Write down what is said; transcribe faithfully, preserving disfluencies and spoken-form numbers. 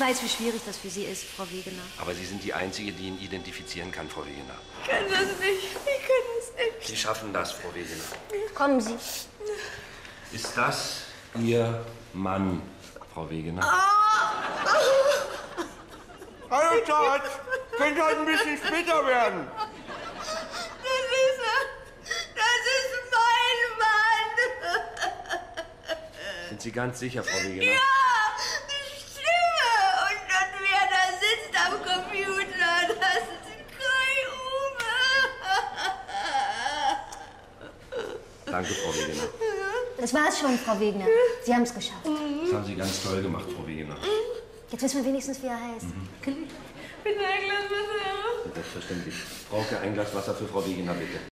weiß, wie schwierig das für Sie ist, Frau Wegener. Aber Sie sind die Einzige, die ihn identifizieren kann, Frau Wegener. Ich kann das nicht. Ich kann das nicht. Sie schaffen das, Frau Wegener. Kommen Sie. Ist das Ihr Mann, Frau Wegener? Hallo, Schatz. Könnte halt ein bisschen später werden. Das ist er. Das ist mein Mann. Sind Sie ganz sicher, Frau Wegener? Ja, die Stimme. Und, und wer da sitzt am Computer, das ist Kai Uwe. Danke, Frau Wegener. Das war's schon, Frau Wegener. Sie haben es geschafft. Das haben Sie ganz toll gemacht, Frau Wegener. Jetzt wissen wir wenigstens, wie er heißt. Mhm. Bitte ein Glas Wasser. Selbstverständlich. Frauke, ein Glas Wasser für Frau Wegener, bitte.